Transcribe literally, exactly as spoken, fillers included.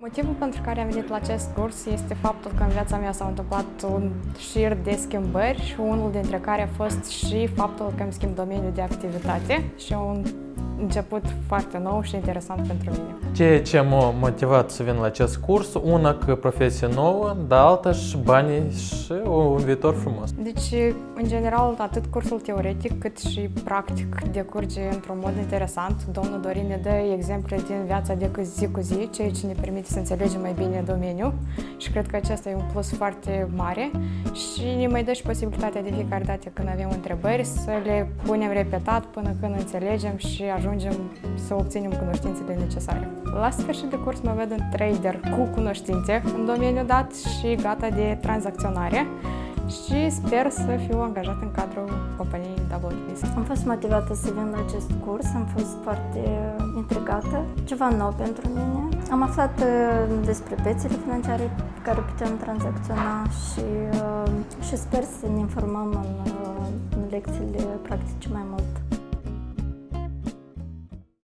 Motivul pentru care am venit la acest curs este faptul că în viața mea s-au întâmplat un șir de schimbări și unul dintre care a fost și faptul că îmi schimb domeniul de activitate și un început foarte nou și interesant pentru mine. Ceea ce m-a motivat să vin la acest curs, una că profesie nouă, dar alta și banii și un viitor frumos. Deci, în general, atât cursul teoretic cât și practic decurge într-un mod interesant. Domnul Dorin ne dă exemple din viața de zi cu zi, ceea ce ne permite să înțelegem mai bine domeniul și cred că acesta e un plus foarte mare și ne mai dă și posibilitatea de fiecare dată când avem întrebări să le punem repetat până când înțelegem și ajungem să obținem cunoștințele necesare. La sfârșit de curs mă văd un trader cu cunoștințe în domeniul dat și gata de tranzacționare și sper să fiu angajat în cadrul companiei W T B. Am fost motivată să vin la acest curs, am fost foarte intrigată, ceva nou pentru mine. Am aflat despre piețele financiare pe care putem tranzacționa și, și sper să ne informăm în, în lecțiile practice mai mult.